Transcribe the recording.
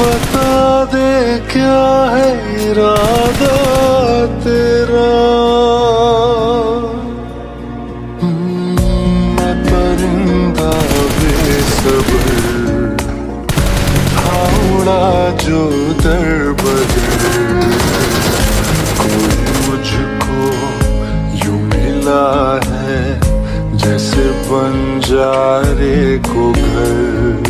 बता दे क्या है इरादा तेरा। मैं परिंदा बेसब्र उड़ा जो दर बदर, कोई मुझको यूं मिला है जैसे बंजारे को घर।